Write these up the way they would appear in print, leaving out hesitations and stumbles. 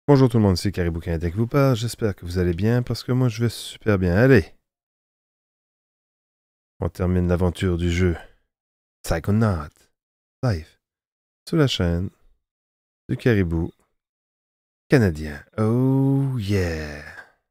Bonjour tout le monde, c'est Caribou Canadien qui vous parle. J'espère que vous allez bien parce que moi je vais super bien. Allez, on termine l'aventure du jeu Psychonaut live sur la chaîne du Caribou Canadien. Oh yeah!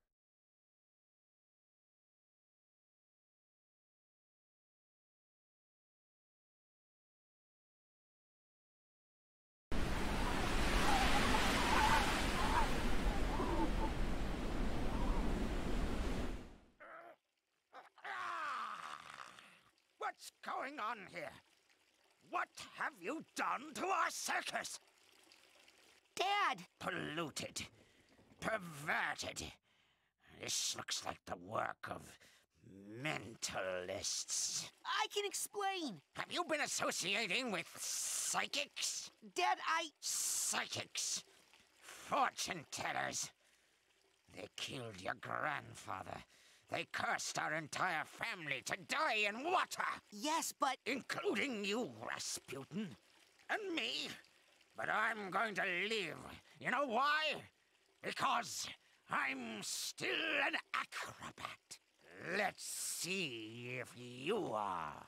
What's going on here? What have you done to our circus? Dad! Polluted. Perverted. This looks like the work of mentalists. I can explain! Have you been associating with psychics? Dad, Psychics. Fortune tellers. They killed your grandfather. They cursed our entire family to die in water. Yes, but... Including you, Rasputin. And me. But I'm going to live. You know why? Because I'm still an acrobat. Let's see if you are.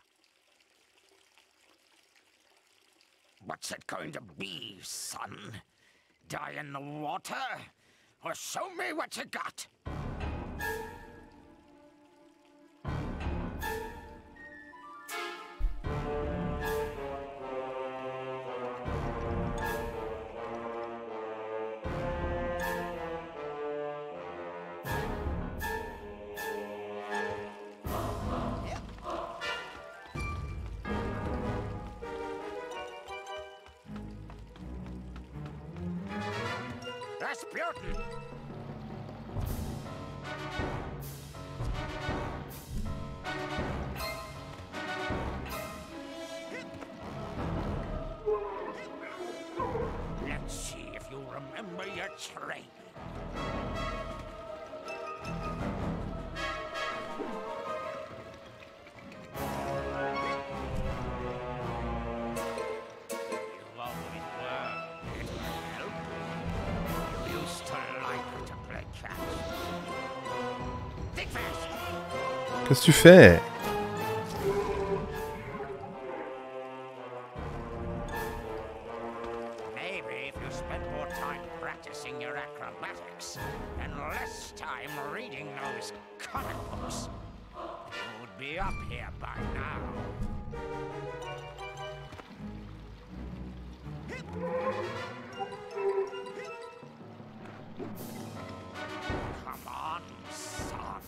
What's it going to be, son? Die in the water? Or show me what you got? Rasputin! Let's see if you remember your training. You always were. It'll help. You used to like to play catch. Think fast! Qu'est-ce que tu fais? Maybe if you spent more time practicing your acrobatics and less time reading those comic books, you would be up here by now. Come on, son.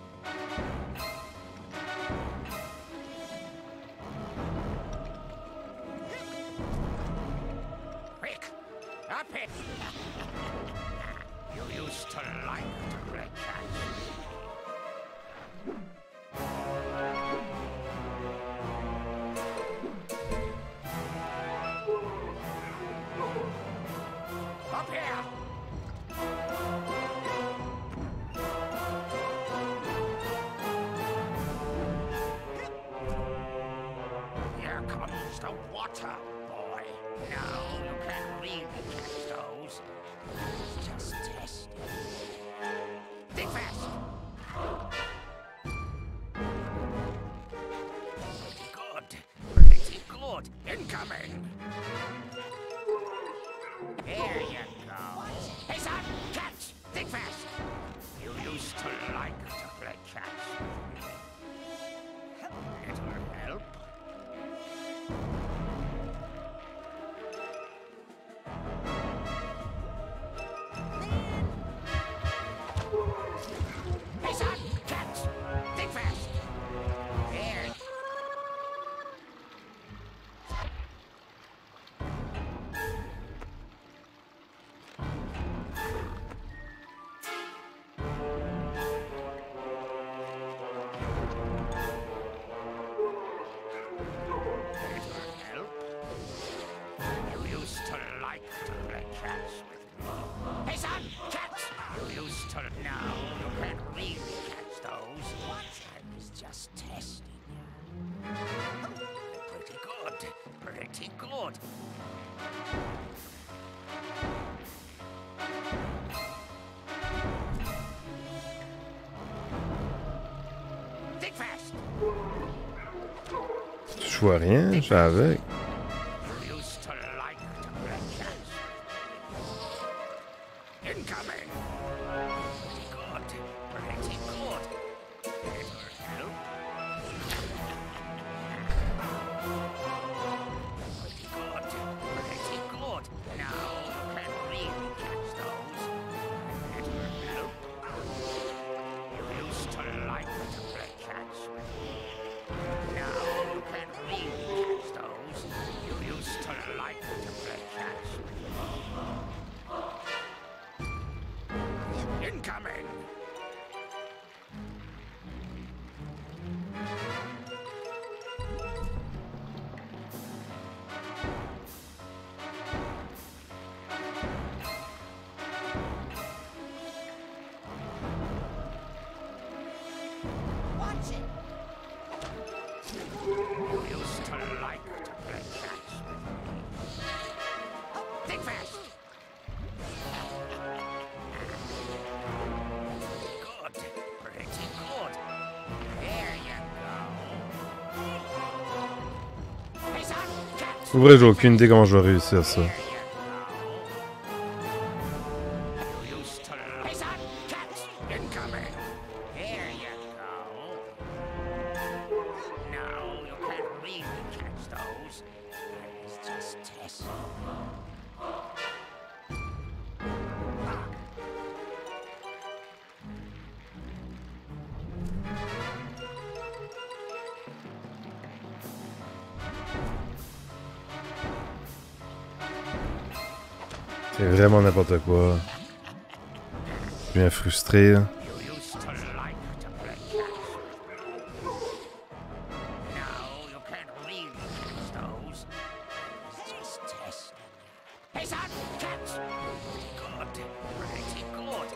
Quick, up it! You used to like to play catch. Up here! Here comes the water, boy. Now you can really catch those. Just test it. Think fast. Pretty good. Pretty good. Incoming. There you go. Hey, son, catch! Think fast. You used to like to play catch. It'll help. Hey, son, catch! Think fast. There. Help. You used to like to play catch with me. Hey, son, catch! You used to. Now you can't really catch those. I was just testing you. Pretty good. Pretty good. Je vois rien, je suis avec. You used to like to play catch. Incoming. Pretty good. It'll help. Pretty good. Now you can really catch those. It'll help. You used to like to play catch with me. Now you can really catch those. You used to like to play catch with me. Incoming! Watch it. You used to like to play catch with me. Think fast! Good. Pretty good. There you go. Hey, son, catch! Pour vrai, j'ai aucune idée comment je vais réussir ça. There you go. You used to like... Hey, son, catch! Incoming! There you go. Now you can really catch those. It's just test. C'est vraiment n'importe quoi. Je suis bien frustré. Là. You used to like to play catch. Now you can really catch those. It's just testing. Hey, son, catch! Good. Pretty good.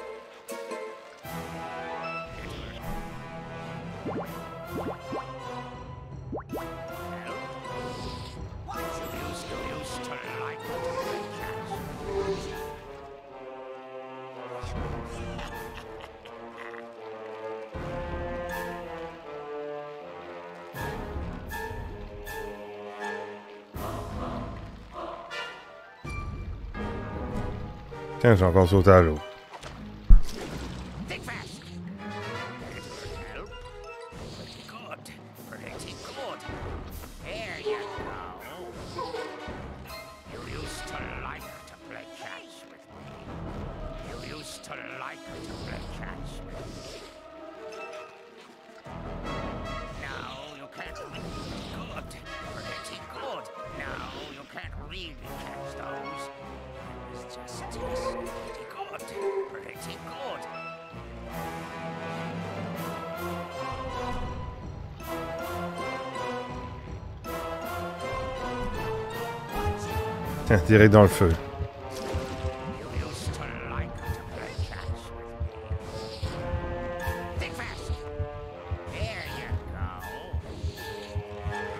You used to like to play catch. Tiens, j'ai encore sauté à l'eau. Think fast. It'll help. Pretty good. Pretty good. There you go. You used to like to play catch with me. You used to like to play catch with me. Now you can't good. Pretty good. Now you can't really catch those. It's just pretty good. Pretty good. Tiens, direct dans le feu. You used to like to play catch with me. Think fast. There you go.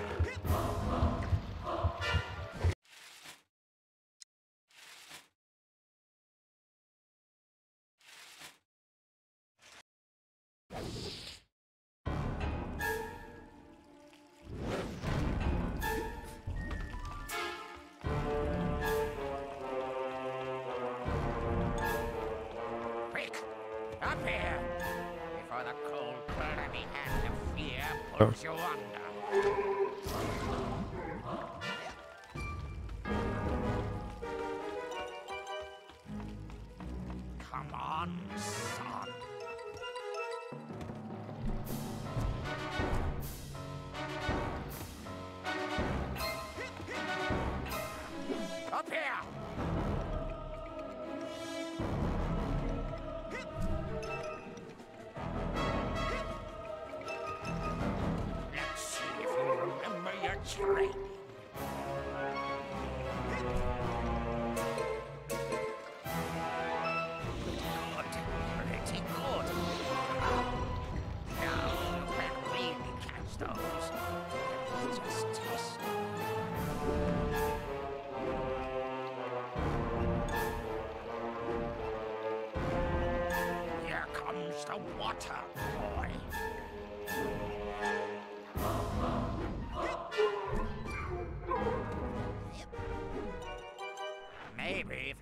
Quick, up here, before the cold, clammy hand of fear pulls you under. Come on, son. Up here! Let's see if you remember your training. Good. Pretty good. Now you can really catch those. Just test. Here comes the water, boy.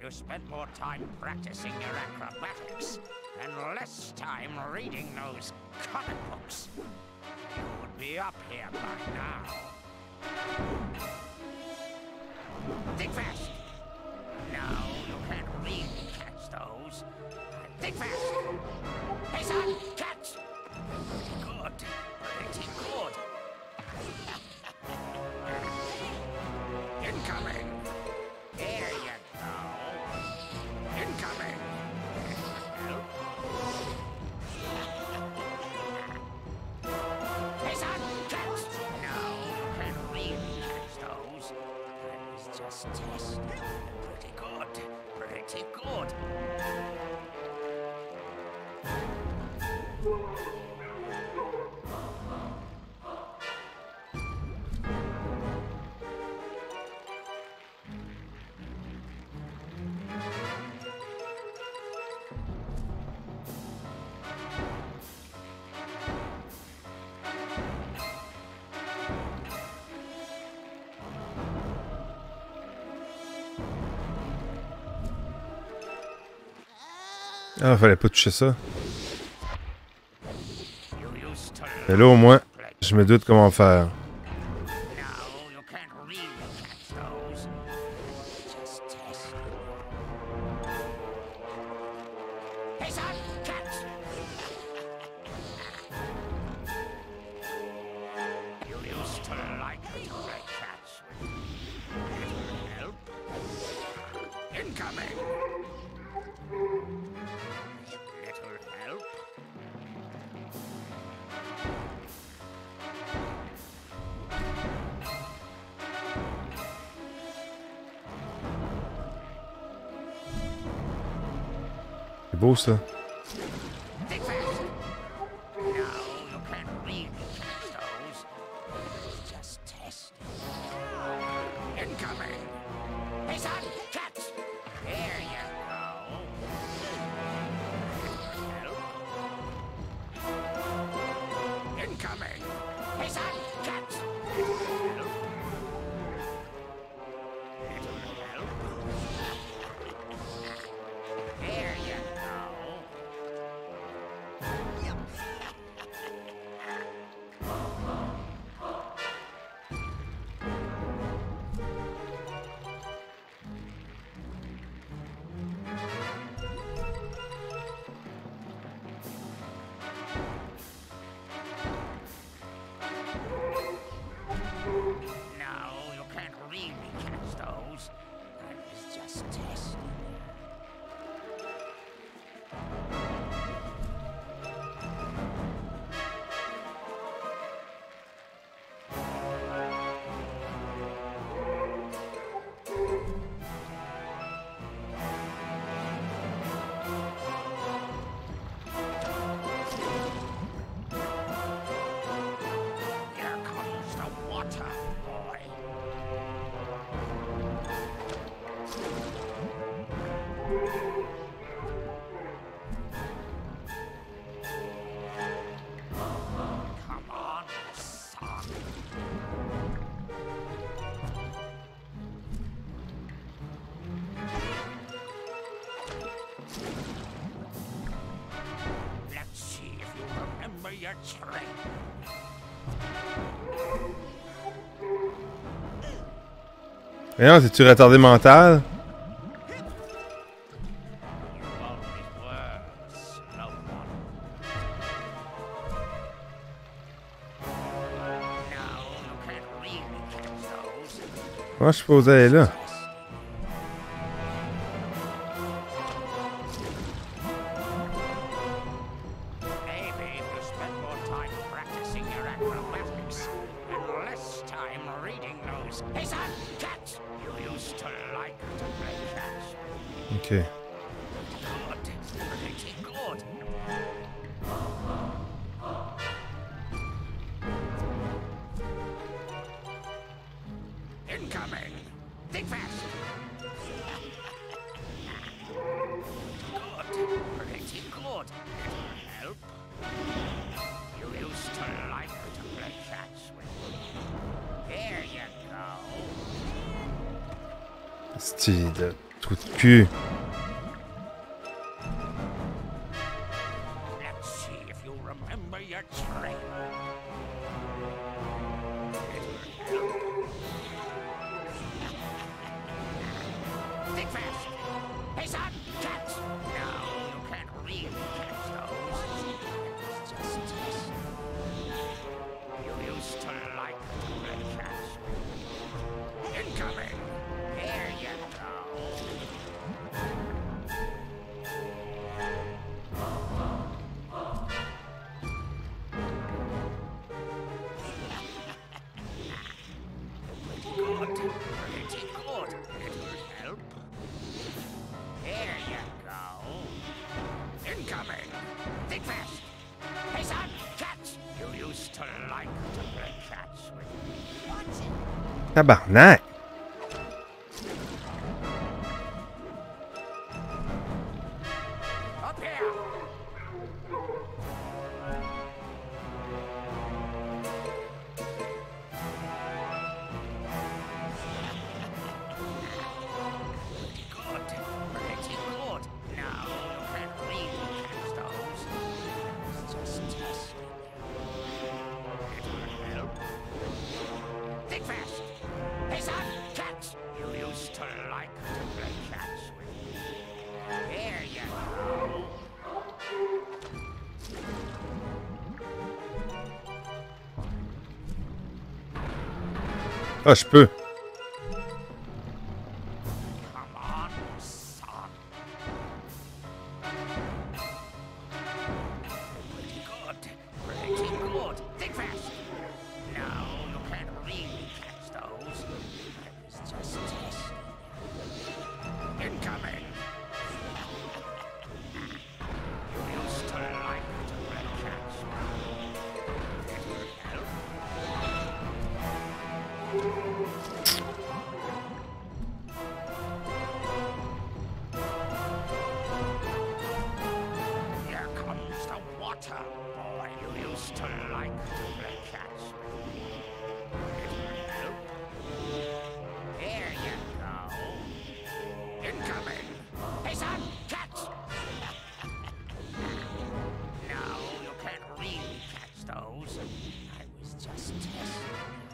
you spent more time practicing your acrobatics and less time reading those comic books, you would be up here by now. Think fast! No, you can't really catch those. Think fast! Hey son, catch! Good, pretty good. Incoming! There you go. Incoming! Hey son, catch! No, you can't really catch those. It's just test. Pretty good, pretty good. Ah, fallait pas toucher ça. You used to Mais là, au moins, je me doute comment faire. No, you can't really catch those. Just test. Hey son, catch! You used to like to play catch with little help. Incoming! Little help. C'est beau, ça. Think fast. No, you can't really catch those. It's just test. Incoming. Hey son, catch! There you go. Help. Incoming. Hey son, catch! Help. Little help. There you go. No, you can't really catch those. That is just testing. Here comes the water, boy. Come on, son. Let's see if you remember your trick. Voyons, c'est-tu retardé mental? You always were a slow one. No, you can't really catch those. Moi, je suis supposé aller là. Maybe if you spent more time practicing your acrobatics and less time reading those. Hey son, catch! You used to like to play catch. Ok. Good, pretty good. Incoming! Think fast! Good, pretty good. Help. You used to like to play catch with me. There you go. Style. Trou de cul. Let's see if you remember your trail. Think fast. Hey, son, cats. No, you can't really catch those. It's just test. You used to like to play catch. Incoming. There you go. Good. Pretty good. It'll help. There you go. Incoming. Think fast. Hey, son, catch. You used to like to play catch with me. Watch it. Tabarnak! Up here. Good. Pretty good. Now you can't really catch those. It's just testing. It'll help. Think fast. Hey, son, catch. You used to like to play catch with me. There you go. Ah, je peux. Come on, son. Pretty good. Pretty good. Think fast. No, you can't really catch those. I was just testing. Incoming. You used to like to play catch. It'll help. Here comes the water, boy. You used to like to play catch with me. It'll help. There you go. Incoming. Hey, son, catch. No, you can't really catch those. I was just testing.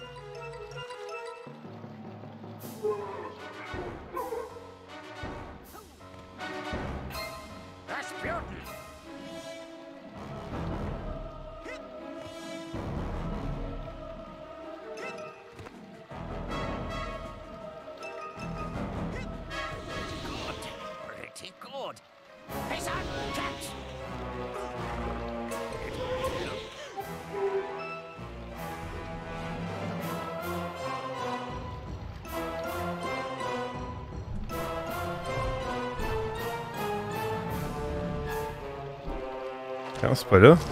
Rasputin! Good. Pretty good. Hey, son, catch! Non, c'est pas là.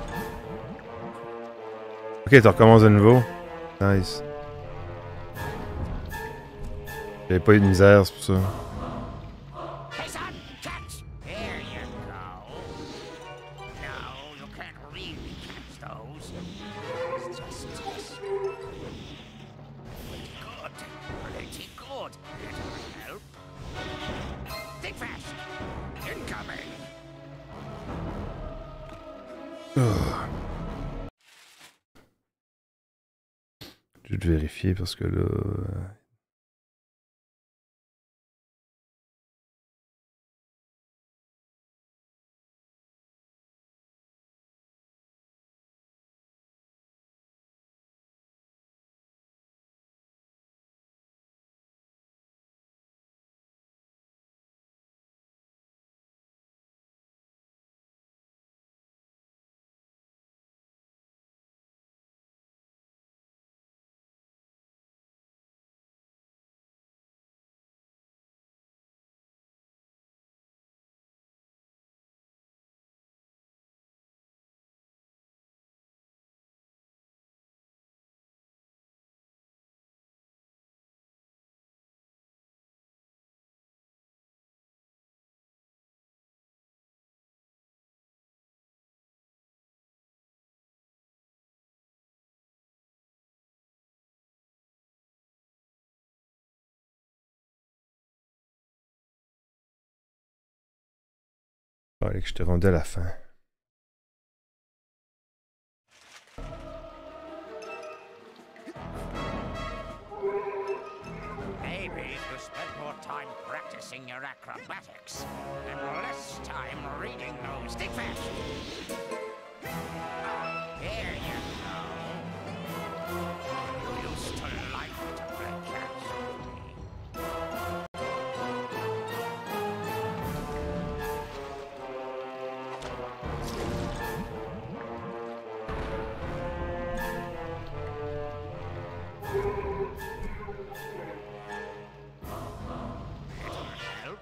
Ok, tu recommences de nouveau. Nice. J'avais pas eu de misère, c'est pour ça. Hey, son, catch! There you go. No, you can't really catch those. It's just testing. Pretty good. Pretty good. It'll help. Think fast. Incoming. Je vais te vérifier parce que là. Fallait que je te rendu à la fin. Maybe you spend more time practicing your acrobatics and less time reading those. Think fast. There you go. You used to like to play catch with me. Help.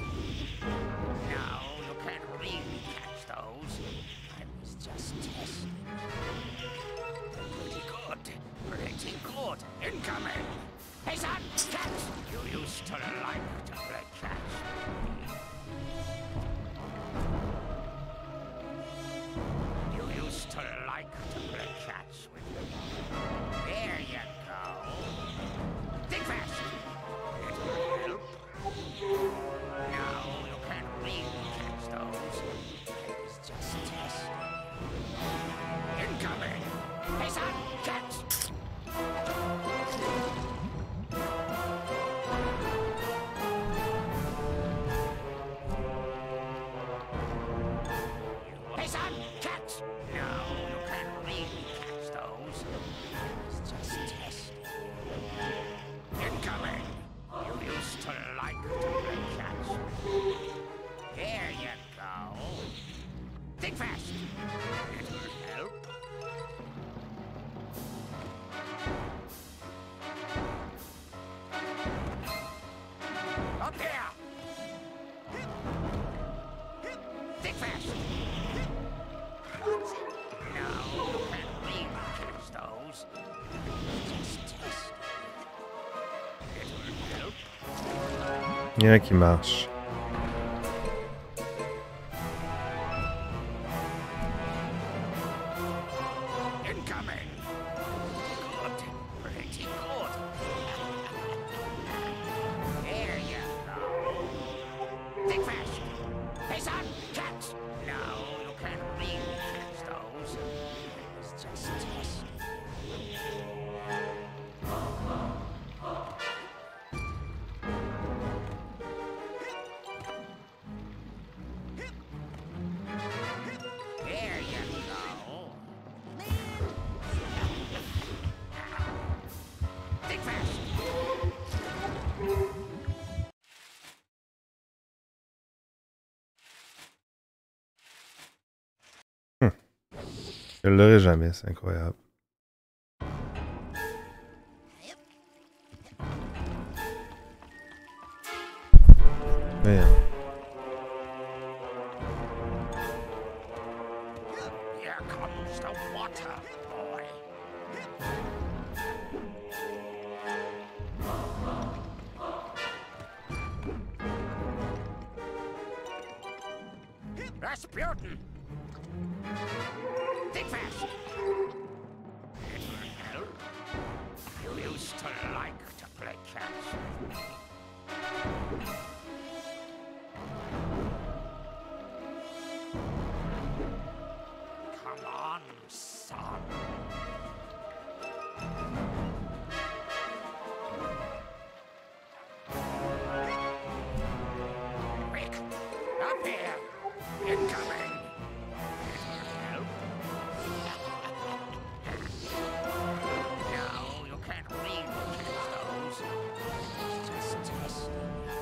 Now you can't really catch those. I was just testing. Pretty good. Pretty good. Incoming. Hey, son! Catch! You used to like to play catch with me. You used to like to play catch with me. There you go. Think fast. It'll help. Now you can't really catch those. I was just testing. Incoming. Hey, son! Catch! Hey, son! Catch! No, you can't really catch those. I was just testing. Incoming! You used to like to play catch. There you go. Think fast. It'll help. Up here! Think fast. No, you can't really catch those. Just testing. It'll help. Il y en a qui marche. Incoming! Good. Pretty good. There you go. Think fast. Hey, son! Catch! No, you can't really catch those. I was just testing. There you go. Think fast. Je l'aurai jamais, c'est incroyable. Merde. Here comes the water, boy. Rasputin! Think fast. It'll help. You used to like to play catch with me. Come on, son. Quick, up here. Incoming. It'll help. No, you can't really catch those. Just testing.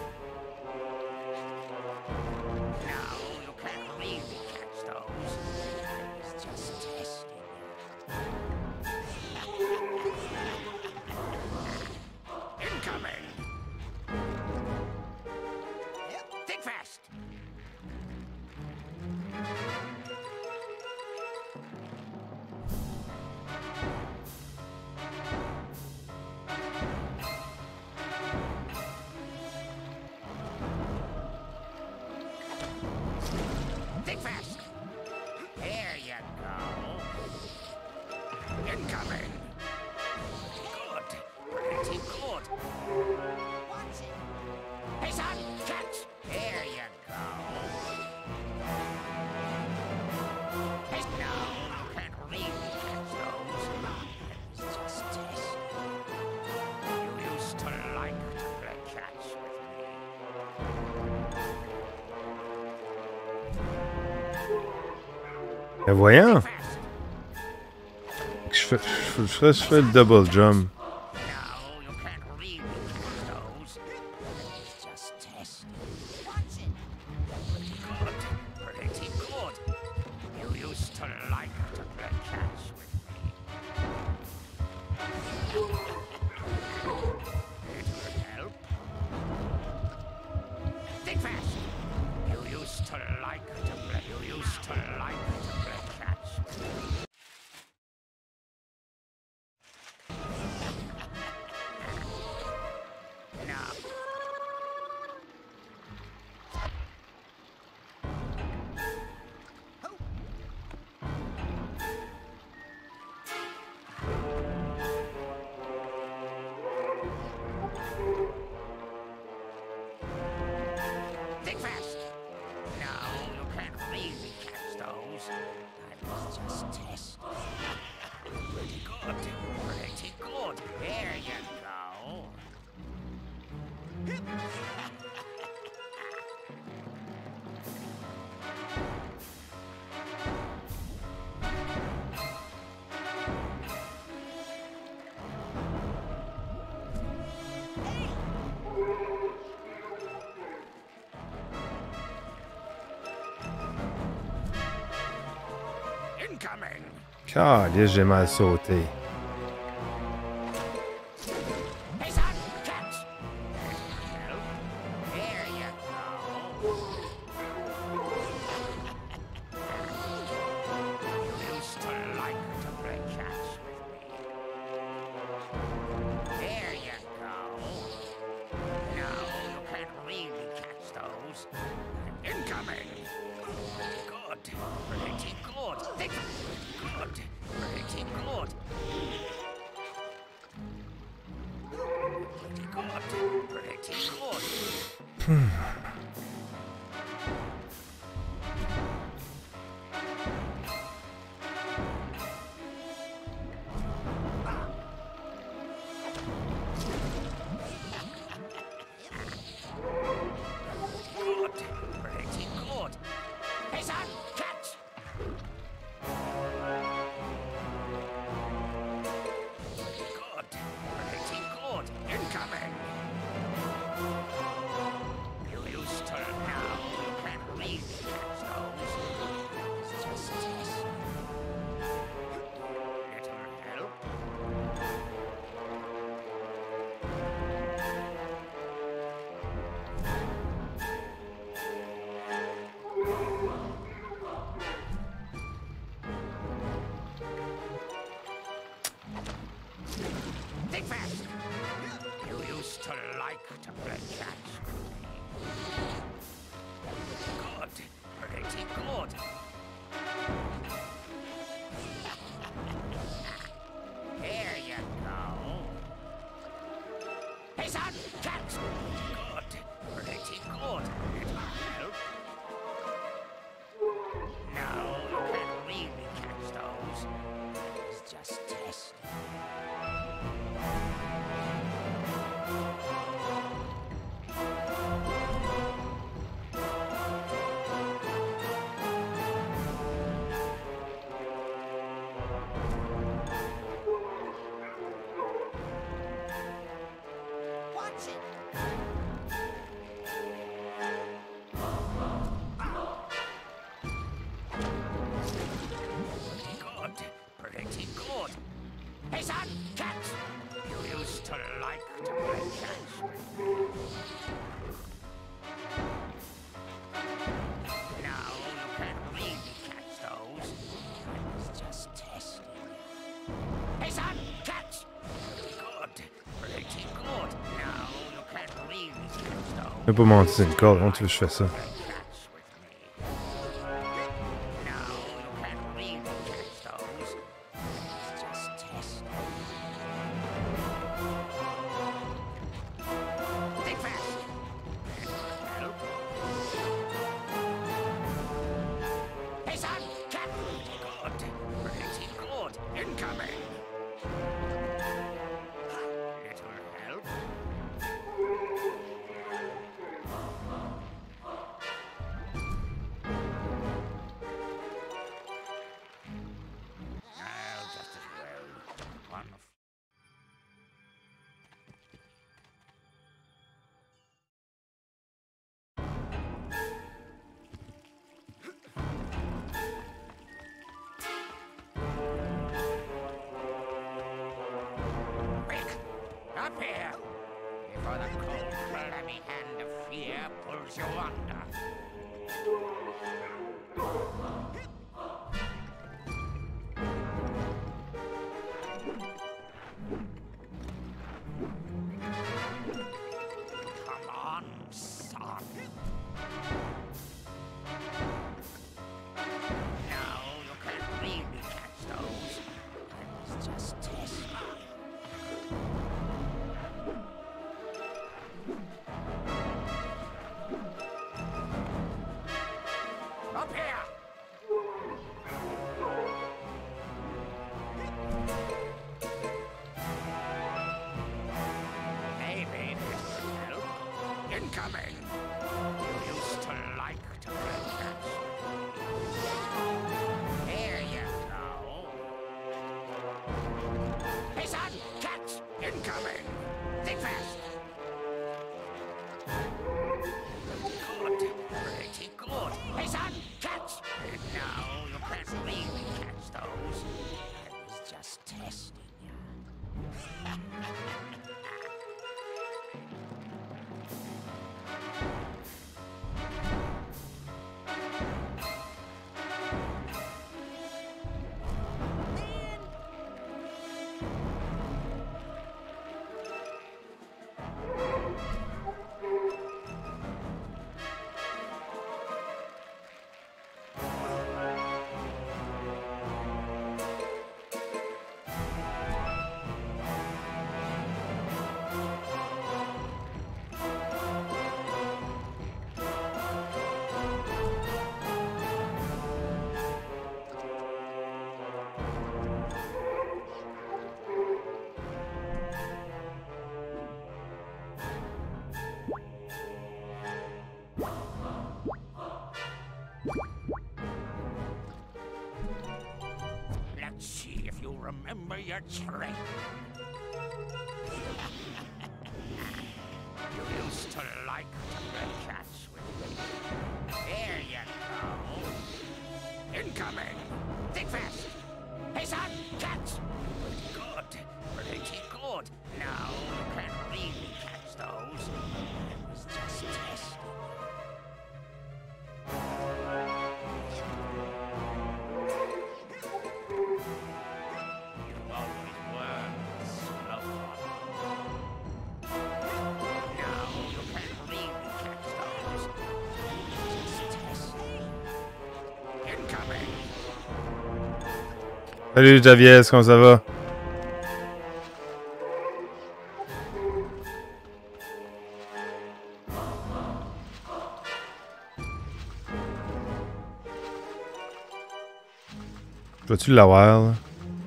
Ben voyons! Je fais le double jump. No, you can't really catch those. It's just testing. Watch it. Good. Pretty good. You used to like to play catch with me. It'll help. Think fast. You used to like to play. You used to like to play catch with me. Now. Think fast. No, you can't really catch those. I was just testing. Pretty good. Pretty good. There you go. Incoming. Calisse, j'ai mal sauté. Hey, son, catch. There you go. You used to like to play catch with me. There you go. No, you can't really catch those. Incoming. Good. Pretty good. Think good. Pretty good. Pretty good. Pretty good. Good. Pretty good. Hey, son, catch. Good. Pretty good. Incoming. You used to now. You can't really catch those. It's just test. Little help. Think fast. You used to like to play catch with me. Good. Pretty good. There you go. Hey, son, catch. Good. Pretty good. It'll help. No, you can't really catch those. It's just testing. Watch it. Good. Pretty good. Hey, son, catch. You used to like to play catch with me. No, you can't really catch those. I was just testing. Hey, son, catch. Good. Pretty good. No, you can't really catch those. Je vais pas monter sur une corde, comment tu veux que je fais ça? Catch with me. No, you can't really catch those. It's just testing. Think fast. Help. Hey, son, catch. Good. Pretty good. Incoming. Little help. fear pulls you under. Come on, son. Now you can't really catch those. Let's just test them. Up here! Maybe this will help. Incoming! You used to like to play catch. Here you go. Hey son, catch! Incoming! Think fast! Good, pretty good. Hey son, catch! Now you can't really catch those. I was just testing you. Let's see if you remember your trick. You used to like to play catch with me. Here you go. Incoming. Think fast. Hey son, catch. Pretty good. Pretty good. Now you can't really catch those. I was just testing. You always were slow on. Now you can't really catch those. Just testing. Incoming. Salut Javier, comment ça va? Vas-tu l'avoir là?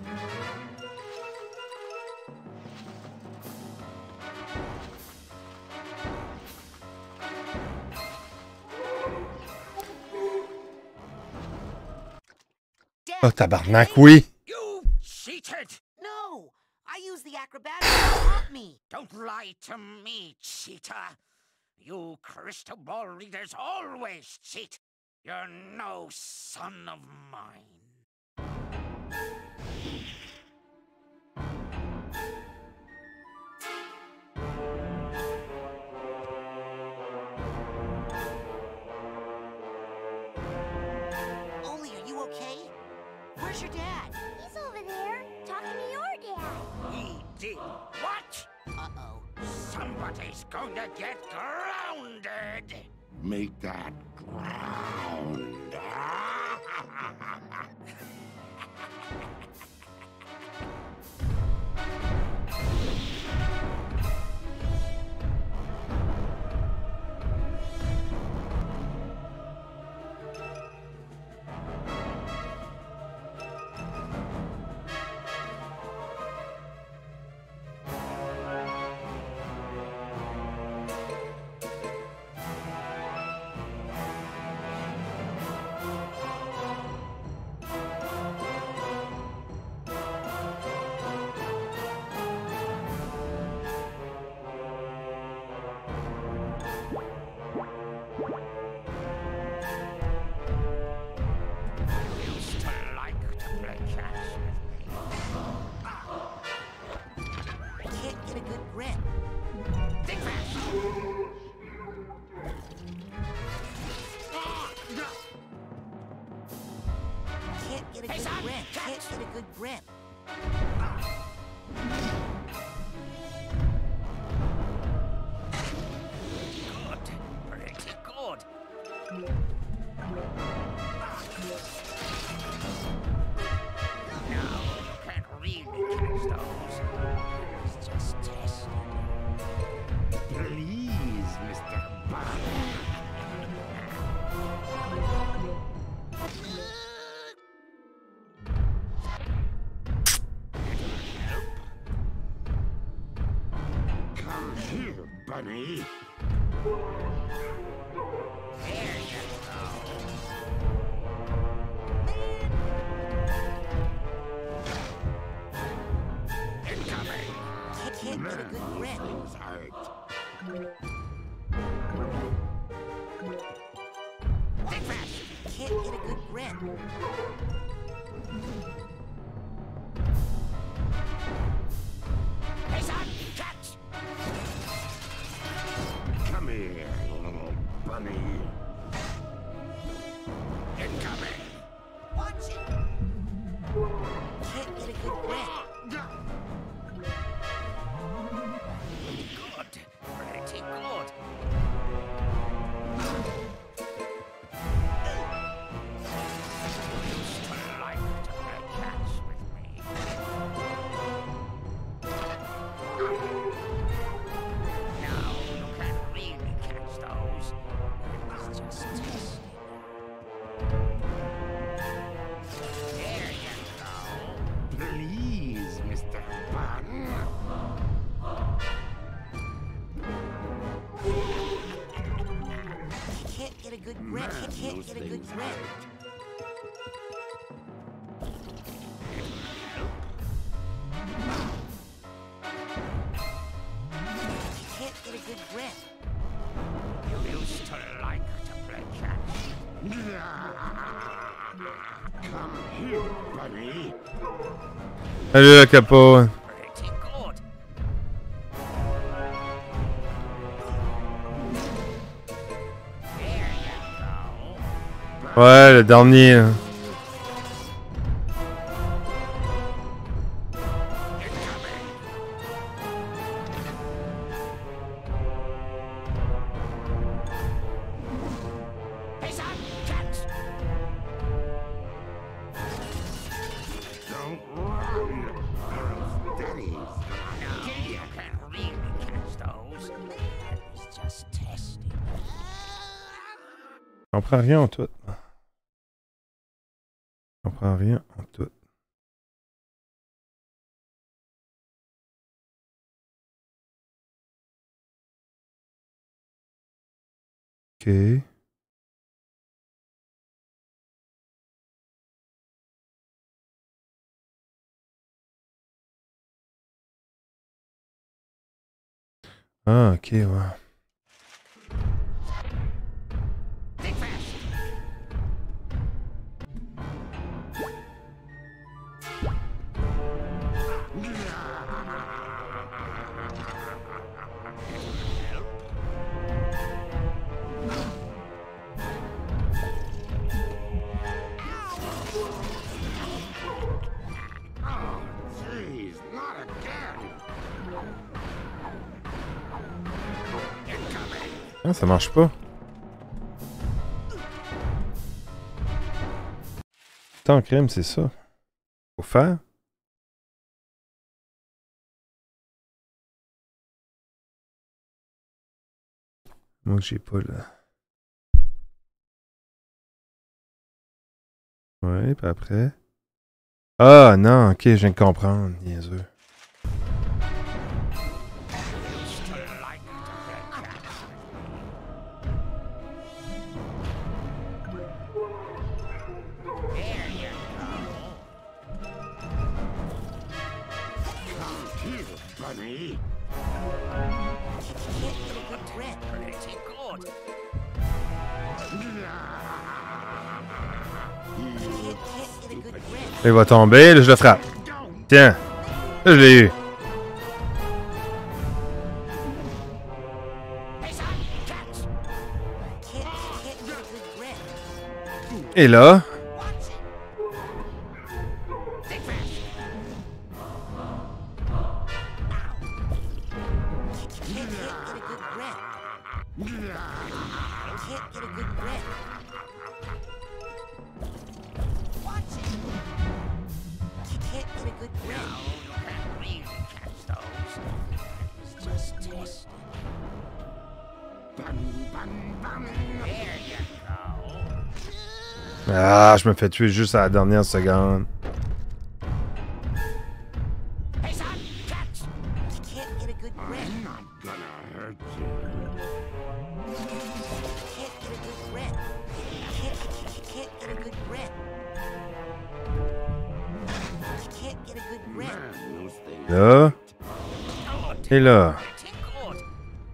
Oh tabarnak, oui! You cheated! No! I used the acrobatics to stop me. Don't lie to me, cheater. You crystal ball readers always cheat. You're no son of mine. Only, are you okay? Where's your dad? He's over there, talking to your dad. He did what? Uh-oh. Somebody's going to get grounded. Make that ground. Can't get a good grip. Good. Pretty good. Now you can't really catch those. It's just testing. Please, Mr. Bun. Come here, Bunny. There you go. Incoming. Can't get a good Man, grip. those things hurt. Think fast. Can't get a good grip. Hey, son, catch. Come here, little bunny. Incoming. Watch it. Can't get a good grip. Good. Pretty good. Used to like to play catch with me. Now you can't really catch those. It's just testing. There you go. Please, Mr. Bun. Can't get a good grip. Man, Can't those get a good things grip. hurt. Can't get a good grip. You used to like to play catch. Come here, bunny. Salut le capot. Pretty good. There you go. Ouais, le dernier. Là. Incoming. Hey, son, catch. Don't run, or else Daddy's No, gonna get you ya. can't really catch those. It's just testing. Je comprends rien en tout. Je comprends rien en tout. Ok. Ah, ok, ouais. Think fast. Oh, jeez, not again. Incoming. Ah, ça marche pas. Tant crème, c'est ça. Faut faire. Moi, j'ai pas le. Ouais, puis après. Ah non, ok, je viens de comprendre, niaiseux. Used to like to play catch. There you go. Come here, bunny. Can't get a good grip. Pretty good. Can't get a good grip. Il va tomber, là, je le frappe. Don't. Tiens. Là, je l'ai eu. Hey, son, catch. Can't get a good grip. Et là. Watch it. Think get a good grip. Can't get a good grip. Watch it. Can't get a good grip. No, you can't really catch those. It's just testing. There you go. Ah, je me fais tuer juste à la dernière seconde. Hey, son, catch! Can't get a good grip. I'm not gonna hurt you. Can't get a good grip. Can't get a good grip. Can't get a good grip. Man, those things. Là. Et là. Tinkled.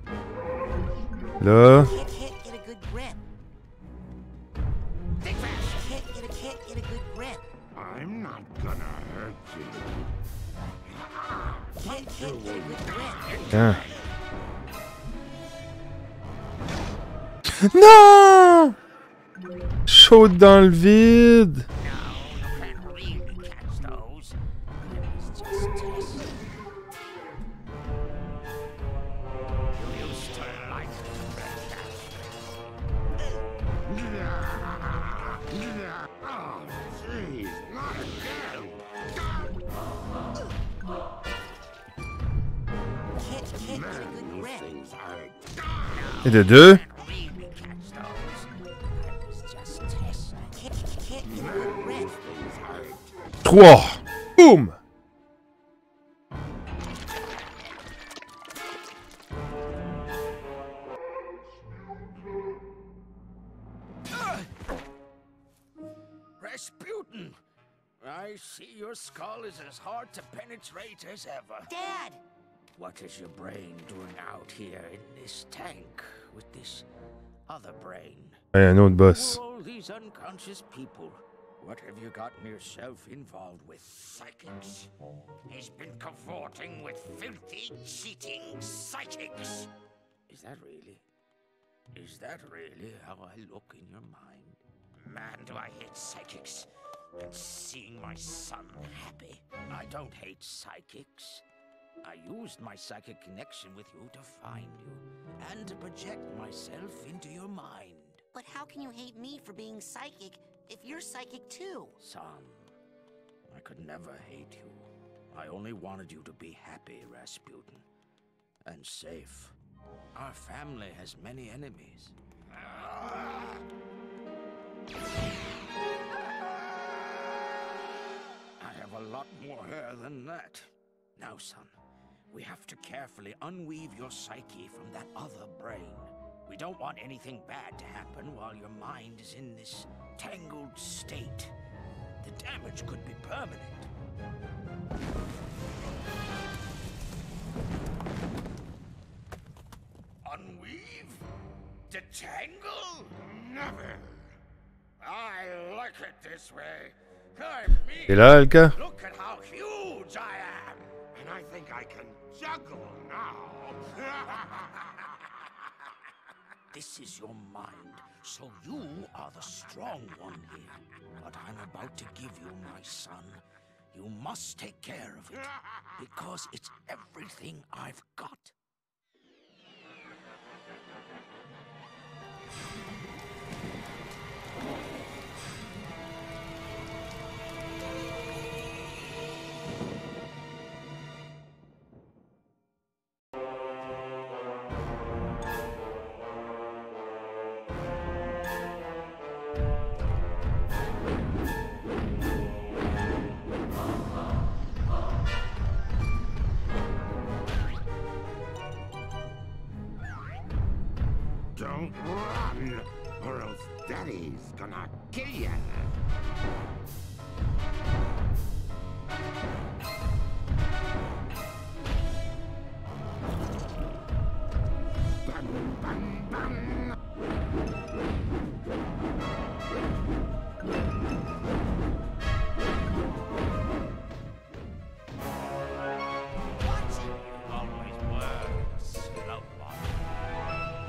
Là. Can't get a good grip. Think fast. Can't get a good grip. I'm not gonna hurt you. Can't get a good grip. Hein. Non! Chaude dans le vide. No, you can't really catch those. It's just testing. You used to like red cats. Oh, jeez, not again. Can't get a Man, good those grip. things hurt. Et de deux. Can't really catch those. It's just testing. Can't get a good grip. Those things hurt. 3. Boum! Rasputin! I see your skull is as hard to penetrate as ever. Dad! What is your brain doing out here in this tank with this other brain? Hey, un autre boss. Who are all these unconscious people? What have you gotten yourself involved with? Psychics. He's been cavorting with filthy, cheating psychics. Is that really? Is that really how I look in your mind? Man, do I hate psychics. And seeing my son happy. I don't hate psychics. I used my psychic connection with you to find you and to project myself into your mind. But how can you hate me for being psychic if you're psychic too? Son, I could never hate you. I only wanted you to be happy, Rasputin. And safe. Our family has many enemies. I have a lot more hair than that. Now, son, we have to carefully unweave your psyche from that other brain. We don't want anything bad to happen while your mind is in this tangled state. The damage could be permanent. Unweave? Detangle? Never. I like it this way. I Et mean, là, le gars? look at how huge I am. And I think I can juggle now. This is your mind, so you are the strong one here. But I'm about to give you my son. You must take care of it, because it's everything I've got. Don't run, or else Daddy's gonna kill you. Bun, bun, bun. Always were a slow one.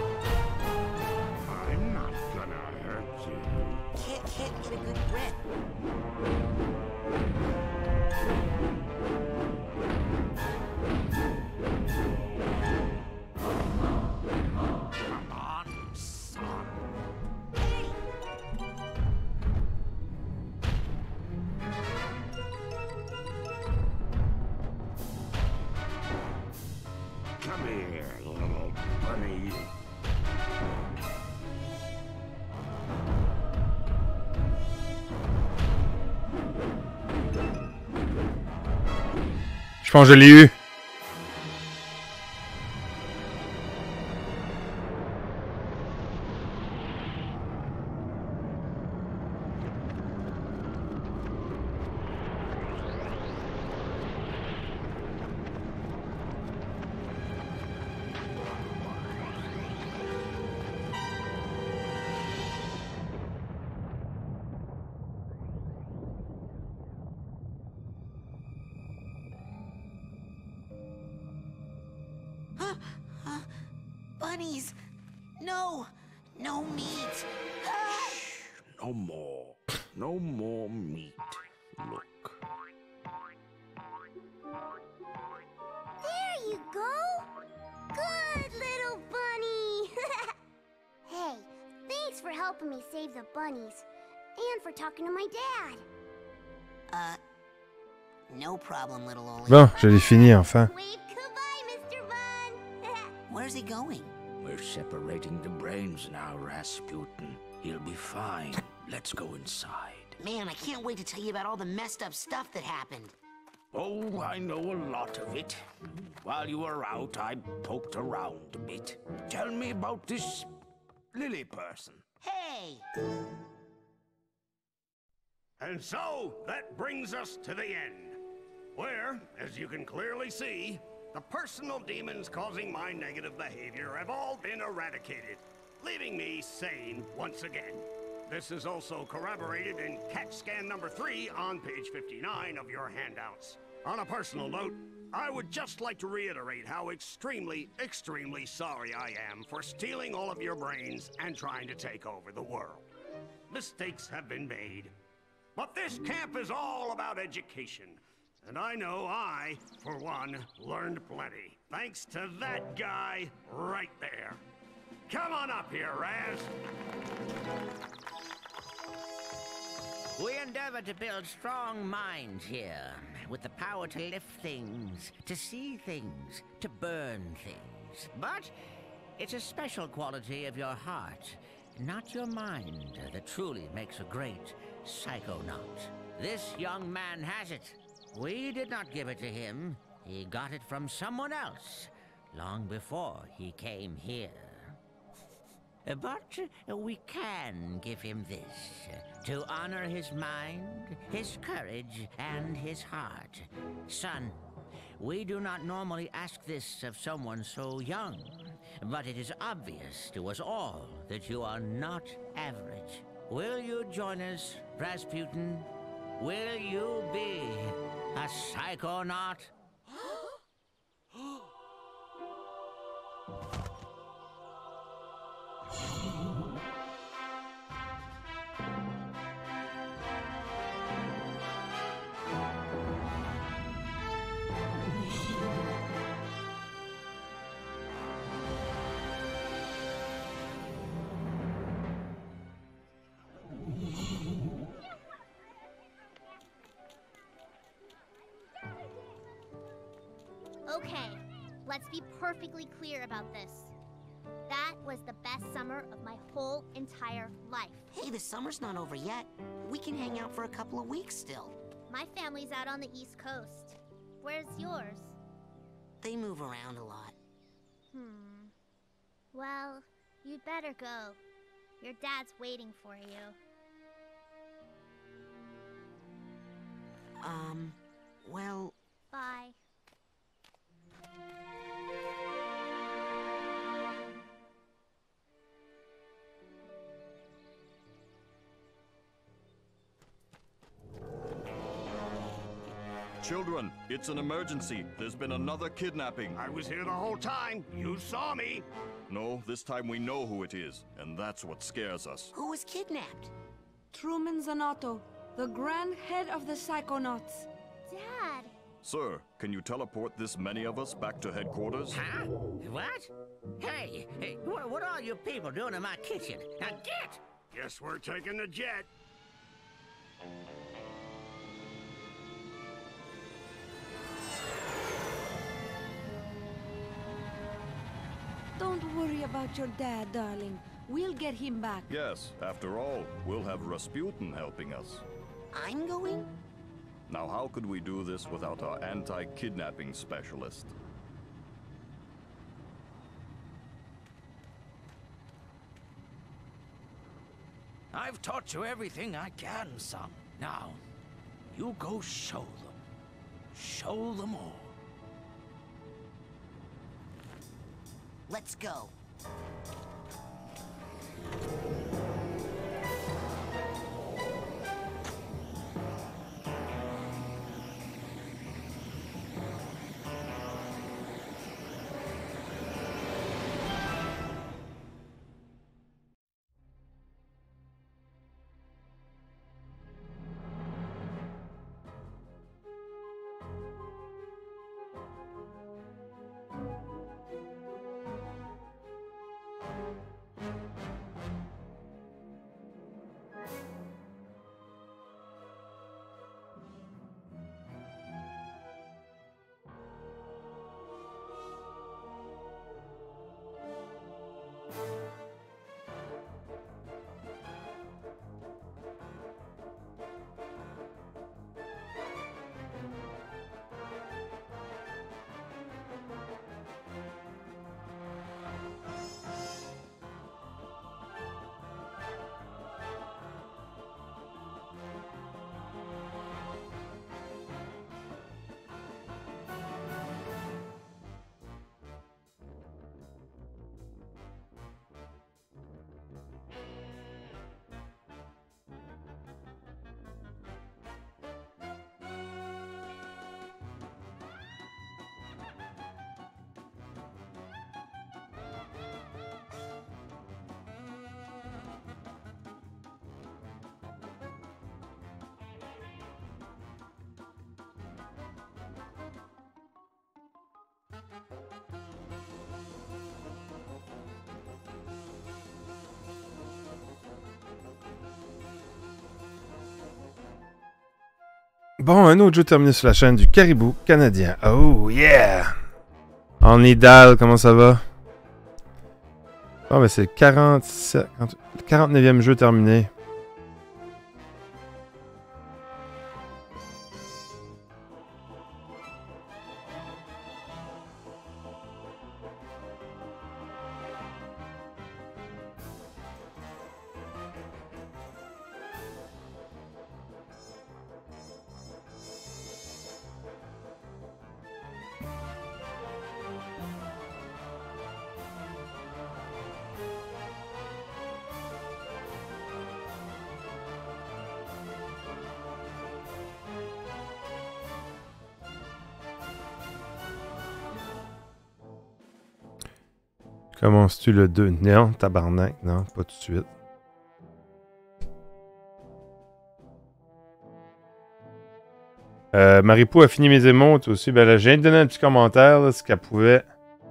I'm not gonna hurt you. Can't get a good grip. pense que je l'ai eu. Bunnies! No! No meat! Ah! No more. No more meat. Look. There you go. Good little bunny. Hey, thanks for helping me save the bunnies. And for talking to my dad. No problem, little Oli. Bon, je l'ai fini enfin. Wave goodbye, Mr. Bun. Where's he going? We're separating the brains now, Rasputin. He'll be fine. Let's go inside. Man, I can't wait to tell you about all the messed up stuff that happened. Oh, I know a lot of it. While you were out, I poked around a bit. Tell me about this Lily person. Hey! And so, that brings us to the end, where, as you can clearly see, the personal demons causing my negative behavior have all been eradicated, leaving me sane once again. This is also corroborated in CAT scan number 3 on page 59 of your handouts. On a personal note, I would just like to reiterate how extremely, extremely sorry I am for stealing all of your brains and trying to take over the world. Mistakes have been made. But this camp is all about education. And I know I, for one, learned plenty. Thanks to that guy right there. Come on up here, Raz. We endeavor to build strong minds here, with the power to lift things, to see things, to burn things. But it's a special quality of your heart, not your mind, that truly makes a great psychonaut. This young man has it. We did not give it to him. He got it from someone else, long before he came here. But we can give him this, to honor his mind, his courage, and his heart. Son, we do not normally ask this of someone so young, but it is obvious to us all that you are not average. Will you join us, Rasputin? Will you be a psychonaut? Okay, let's be perfectly clear about this. That was the best summer of my whole entire life. Hey, the summer's not over yet. We can hang out for a couple of weeks still. My family's out on the East Coast. Where's yours? They move around a lot. Well, you'd better go. Your dad's waiting for you. Well... Bye. Children, it's an emergency. There's been another kidnapping. I was here the whole time. You saw me. No, this time we know who it is, and that's what scares us. Who was kidnapped? Truman Zanotto, the Grand Head of the Psychonauts. Dad! Sir, can you teleport this many of us back to headquarters? Huh? What? Hey, what are you people doing in my kitchen? Now get! Guess we're taking the jet. Don't worry about your dad, darling. We'll get him back. Yes, after all, we'll have Rasputin helping us. I'm going? Now, how could we do this without our anti-kidnapping specialist? I've taught you everything I can, son. Now, you go show them. Show them all. Let's go. Bon, un autre jeu terminé sur la chaîne du Caribou canadien. Oh yeah! En Nidal, comment ça va? Oh, mais c'est le 49e jeu terminé. Commences-tu le 2? Non, tabarnak. Non, pas tout de suite. Maripou a fini mes émotes aussi. Ben là, je viens de donner un petit commentaire, là, ce qu'elle pouvait...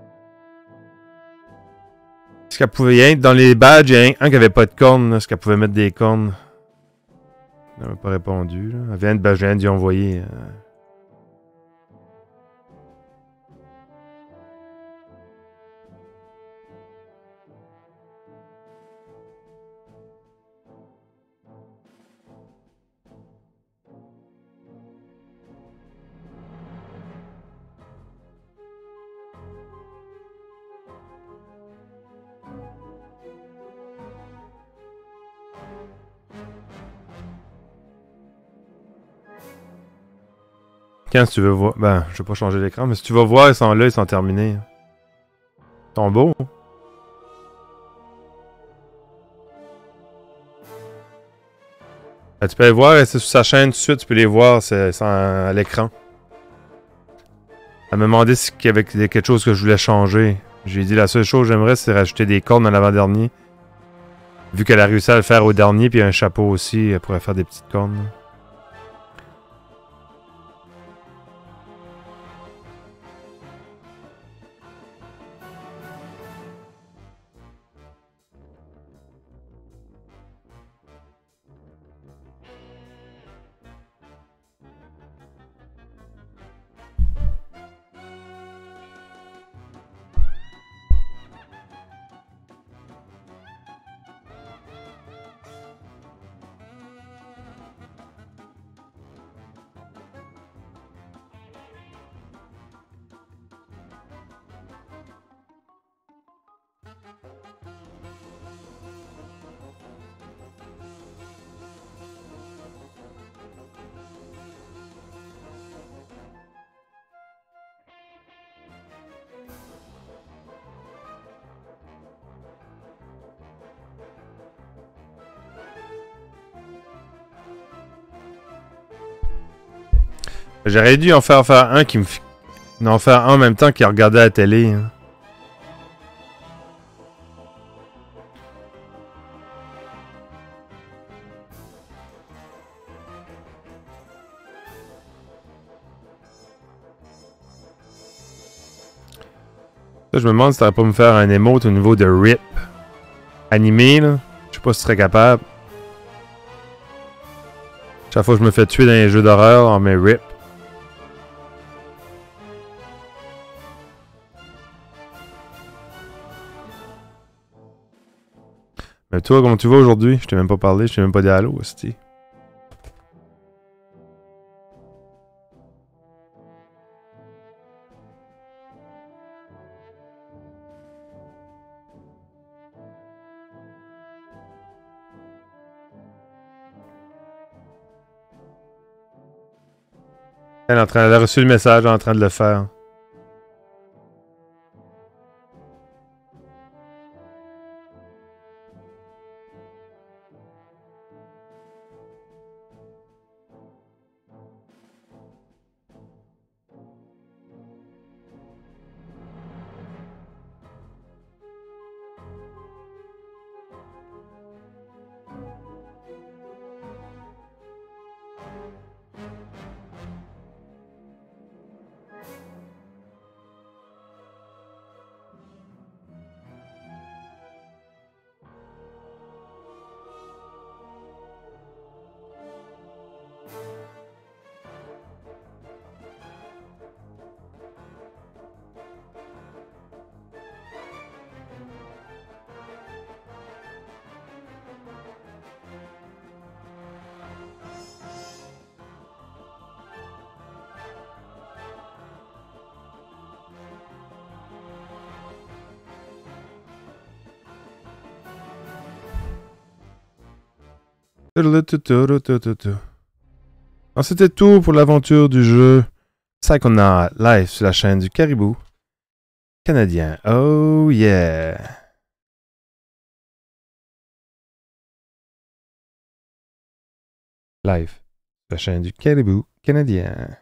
Ce qu'elle pouvait y être. Dans les badges, il y a un qui avait pas de cornes, là, ce qu'elle pouvait mettre des cornes. Elle m'a pas répondu, là. Elle vient de... Ben, je viens d'y envoyer... Quand si tu veux voir... Ben, je vais pas changer l'écran, mais si tu vas voir, ils sont là, ils sont terminés. Ils sont beaux. Ben, tu peux les voir, c'est sur sa chaîne tout de suite, tu peux les voir, c'est à l'écran. Elle m'a demandé s'il y avait quelque chose que je voulais changer. J'ai dit la seule chose que j'aimerais, c'est rajouter des cornes à l'avant-dernier. Vu qu'elle a réussi à le faire au dernier, puis un chapeau aussi, elle pourrait faire des petites cornes. J'aurais dû en faire un qui me... En faire un en même temps qui regardait la télé. Hein. Là, je me demande si t'aurais pas me faire un emote au niveau de RIP. Animé, là. Je sais pas si tu serais capable. Chaque fois que je me fais tuer dans les jeux d'horreur, on met RIP. Mais toi, comment tu vas aujourd'hui? Je t'ai même pas parlé, je t'ai même pas dit allô, hostie. Elle a reçu le message, elle est en train de le faire. Alors, c'était tout pour l'aventure du jeu Psychonaut live sur la chaîne du Caribou canadien. Oh yeah! Live sur la chaîne du Caribou canadien.